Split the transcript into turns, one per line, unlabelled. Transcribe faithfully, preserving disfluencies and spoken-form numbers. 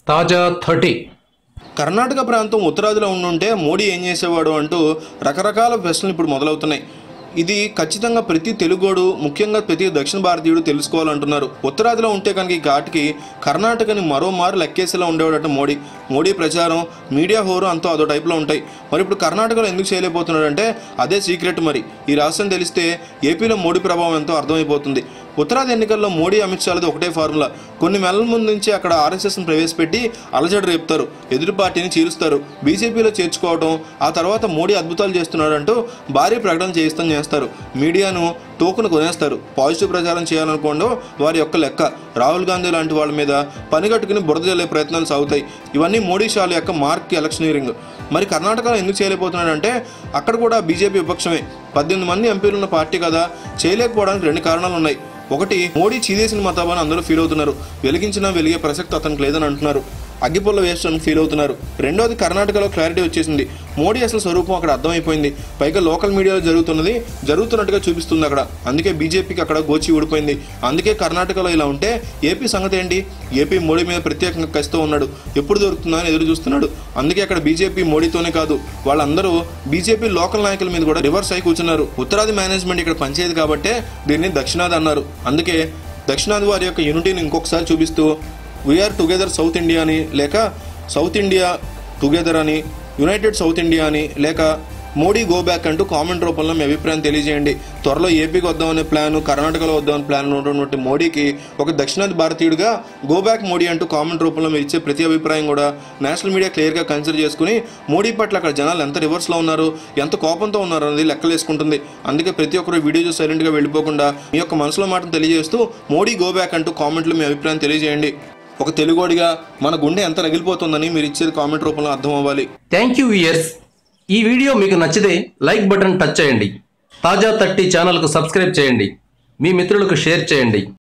తాజా థర్టీ.
కర్ణాటక ప్రాంతం ఉత్తరాదిలో ఉండుంటే మోడీ ఏం చేసేవాడు అంటూ రకరకాల ప్రశ్నలు ఇప్పుడు మొదలవుతున్నాయి. ఇది ఖచ్చితంగా ప్రతి తెలుగోడు, ముఖ్యంగా ప్రతి దక్షిణ భారతీయుడు తెలుసుకోవాలంటున్నారు. ఉత్తరాదిలో ఉంటే కనుక ఈ ఘాటుకి కర్ణాటకని మరోమారు లెక్కేసేలా ఉండేవాడట మోడీ. మోడీ ప్రచారం, మీడియా హోరు అంతా అదో టైప్లో ఉంటాయి. మరి ఇప్పుడు కర్ణాటకలో ఎందుకు చేయలేకపోతున్నాడంటే అదే సీక్రెట్. మరి ఈ రాష్ట్రం తెలిస్తే ఏపీలో మోడీ ప్రభావం ఎంతో అర్థమైపోతుంది. ఉత్తరాది ఎన్నికల్లో మోడీ, అమిత్ షాలది ఒకటే ఫార్ములా. కొన్ని నెలల ముందు నుంచి అక్కడ ఆర్ఎస్ఎస్ను ప్రవేశపెట్టి అలజడి రేపుతారు, ఎదురు పార్టీని చీరుస్తారు, బీజేపీలో చేర్చుకోవడం, ఆ తర్వాత మోడీ అద్భుతాలు చేస్తున్నాడంటూ భారీ ప్రకటన చేయిస్తాం చేస్తారు. మీడియాను టోకును కొనేస్తారు. పాజిటివ్ ప్రచారం చేయాలనుకోండి వారి యొక్క లెక్క. రాహుల్ గాంధీ లాంటి వాళ్ళ మీద పనిగట్టుకుని బురద జల్లే ప్రయత్నాలు సాగుతాయి. ఇవన్నీ మోడీ షాల యొక్క మార్క్ ఎలక్షనీరింగ్. మరి కర్ణాటకలో ఎందుకు చేయలేకపోతున్నాడంటే అక్కడ కూడా బీజేపీ విపక్షమే. పద్దెనిమిది మంది ఎంపీలు ఉన్న పార్టీ కదా, చేయలేకపోవడానికి రెండు కారణాలు ఉన్నాయి. ఒకటి, మోడీ చీదేసిన మతాబాని అందరూ ఫీల్ అవుతున్నారు. వెలిగించినా వెలిగే ప్రసక్తి అతనికి లేదని అంటున్నారు. అగ్గిపుల్ల వేస్ట్ అని ఫీల్ అవుతున్నారు. రెండోది, కర్ణాటకలో క్లారిటీ వచ్చేసింది. మోడీ అసలు స్వరూపం అక్కడ అర్థమైపోయింది. పైగా లోకల్ మీడియాలో జరుగుతున్నది జరుగుతున్నట్టుగా చూపిస్తుంది అక్కడ. అందుకే బీజేపీకి అక్కడ గోచి ఊడిపోయింది. అందుకే కర్ణాటకలో ఇలా ఉంటే ఏపీ సంగతి ఏంటి? ఏపీ మోడీ మీద ప్రత్యేకంగా కసితో ఉన్నాడు. ఎప్పుడు దొరుకుతుందా అని ఎదురు చూస్తున్నాడు. అందుకే అక్కడ బీజేపీ మోడీతోనే కాదు, వాళ్ళందరూ బీజేపీ లోకల్ నాయకుల మీద కూడా రివర్స్ అయి కూర్చున్నారు. ఉత్తరాది మేనేజ్మెంట్ ఇక్కడ పనిచేయదు కాబట్టే దీన్ని దక్షిణాది అన్నారు. అందుకే దక్షిణాది వారి యొక్క యూనిటీని ఇంకొకసారి చూపిస్తూ వీఆర్ టుగెదర్ సౌత్ ఇండియా అని, లేక సౌత్ ఇండియా టుగెదర్ అని, యునైటెడ్ సౌత్ ఇండియా అని, లేక మోడీ గో బ్యాక్ అంటూ కామెంట్ రూపంలో మీ అభిప్రాయం తెలియజేయండి. త్వరలో ఏపీకి వద్దామనే ప్లాన్, కర్ణాటకలో వద్దామనే ప్లాన్ ఉన్నటువంటి మోడీకి ఒక దక్షిణాది భారతీయుడిగా గో బ్యాక్ మోడీ అంటూ కామెంట్ రూపంలో మీరు ఇచ్చే ప్రతి అభిప్రాయం కూడా నేషనల్ మీడియా క్లియర్గా కన్సిడర్ చేసుకుని మోడీ పట్ల అక్కడ జనాలు ఎంత రివర్స్లో ఉన్నారు, ఎంత కోపంతో ఉన్నారు అనేది లెక్కలేసుకుంటుంది. అందుకే ప్రతి ఒక్కరు వీడియో చూసి సైలెంట్గా వెళ్ళిపోకుండా మీ యొక్క మనసులో మాటను తెలియజేస్తూ మోడీ గో బ్యాక్ అంటూ కామెంట్లో మీ అభిప్రాయం తెలియజేయండి. ఒక తెలుగోడిగా మన గుండె ఎంత రగిలిపోతుందని మీరు ఇచ్చేది కామెంట్ రూపంలో అర్థం అవ్వాలి.
Thank you viewers. ఈ వీడియో మీకు నచ్చితే లైక్ బటన్ టచ్ చేయండి. తాజా థర్టీ ఛానల్కు సబ్స్క్రైబ్ చేయండి. మీ మిత్రులకు షేర్ చేయండి.